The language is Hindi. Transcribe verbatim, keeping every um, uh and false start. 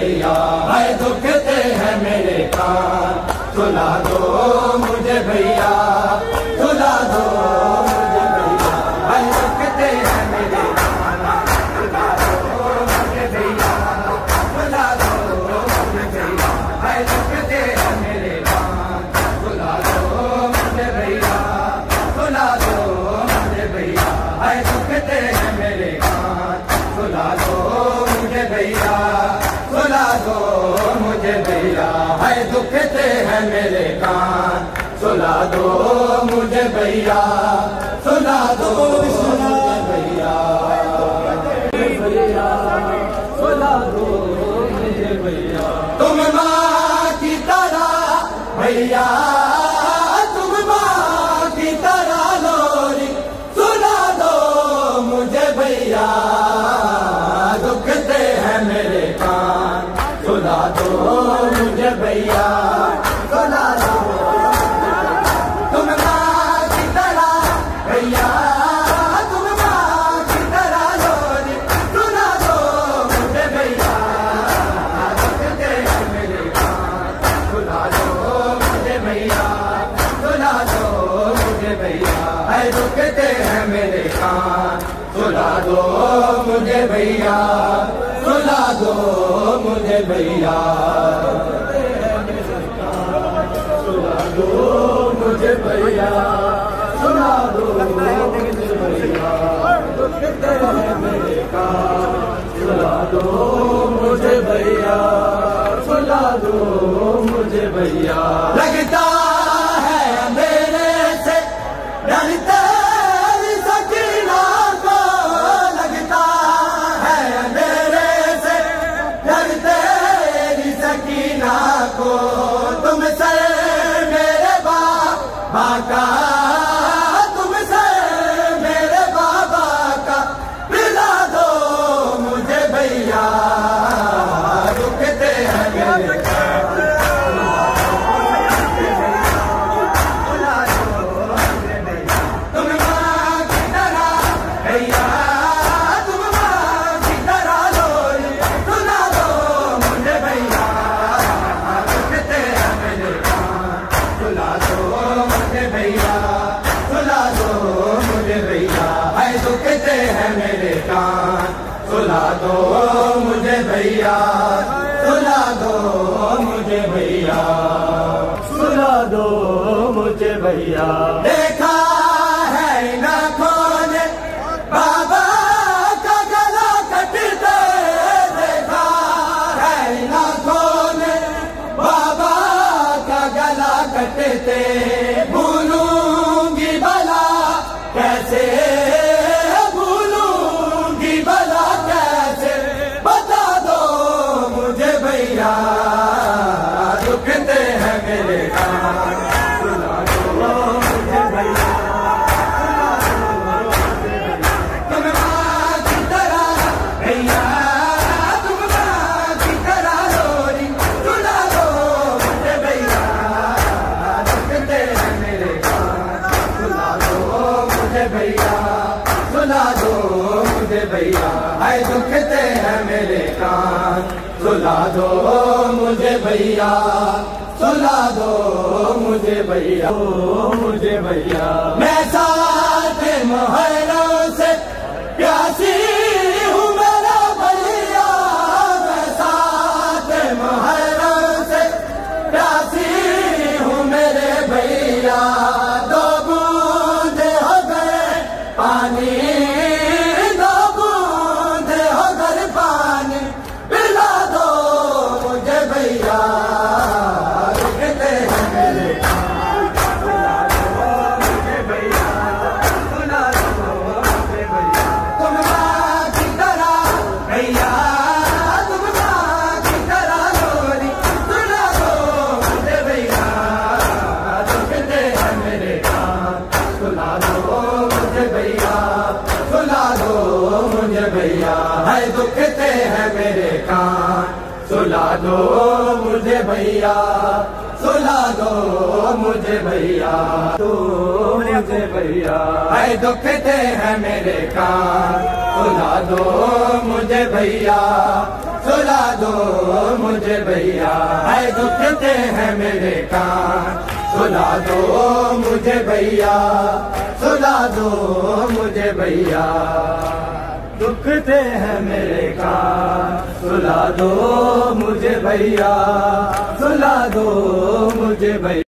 भैया, है दुखते हैं मेरे कान, सुला दो मुझे भैया, सुला दो मुझे भैया, है दुखते हैं मेरे कान, सुला दो मुझे भैया, सुला दो मुझे भैया, है दुखते हैं मेरे कान, सुला दो मुझे भैया, सुला दो मुझे भैया, है दुखते हैं मेरे कान, सुला दो मुझे भैया, सुला दो मुझे भैया, है दुखते हैं मेरे कान, सुला दो मुझे भैया, सुला दो मुझे भैया, सुला दो मुझे भैया। तुम माँ की तरह भैया, तुम माँ की तरह लोरी, सुला दो मुझे भैया, दुखते हैं मेरे कान, सुला दो मुझे भैया, सुला दो। तुम माँ की तरह भैया, तुम माँ की तरह लोरी, सुला दो मुझे भैया, दुखते हैं मेरे कान, सुला दो मुझे भैया, सुला दो मुझे भैया, है दुखते हैं मेरे कान, सुला दो मुझे भैया, सुला दो मुझे भैया, सुला दो मुझे भैया, सुला दो मुझे भैया, दुखते हैं मेरे कान, सुला दो मुझे भैया, सुला दो मुझे भैया। लगता है अंधेरे से डरते सकीना को, लगता है अंधेरे से डरते सकीना को, तुमसे मेरे बाबा का, तुमसे मेरे बाबा का पिला दो मुझे भैया, दुखते हैं मेरे कान, सुला दो मुझे भैया। तुम माँ की तरह भैया, तुम माँ की तरह लोरी, सुला दो मुझे भैया, दुखते हैं मेरे कान, सुला दो मुझे भैया, सुला दो मुझे भैया, है दुखते हैं मेरे कान, सुला दो मुझे भैया, सुला दो मुझे भैया, सुला दो मुझे भैया। देखा है इन आँखों ने बाबा का गला कटते, देखा है इन आँखों ने बाबा का गला कटते, भूलूंगी भला कैसे, भूलूंगी भला कैसे, बता दो मुझे भैया, दुखते हैं मेरे कान, सुला दो मुझे भैया, सुला दो मुझे भैया। तुम माँ की तरह भैया, तुम माँ की तरह लोरी, सुला दो मुझे भैया, दुखते हैं मेरे कान, सुला दो मुझे भैया, सुला दो मुझे भैया, है दुखते हैं मेरे कान, सुला दो मुझे भैया, सुला दो मुझे भैया, मुझे भैया। मैं साथ मोहल्लों से प्यासी हूँ मेरा भैया, मैं साथ मोहल्लों से प्यासी हूँ मेरे भैया, दो बूंद हो गए पानी, दो बूंद हो गए पानी, पिला दो मुझे भैया, दुखते हैं मेरे कान, सुला दो मुझे भैया, सुला दो मुझे भैया। तुम माँ की तरह भैया, तुम माँ की तरह लोरी, सुला दो मुझे भैया, दुखते हैं मेरे कान, सुला दो मुझे भैया, सुला दो मुझे भैया, है दुखते हैं मेरे कान, सुला दो मुझे भैया, सुला दो मुझे भैया, तो मुझे भैया, है दुखते हैं मेरे कान, सुला दो मुझे भैया, सुला दो मुझे भैया, है दुखते हैं मेरे कान, सुला दो मुझे भैया, सुला दो मुझे भैया, दुखते हैं मेरे कान, सुला दो मुझे भैया, सुला दो मुझे भैया।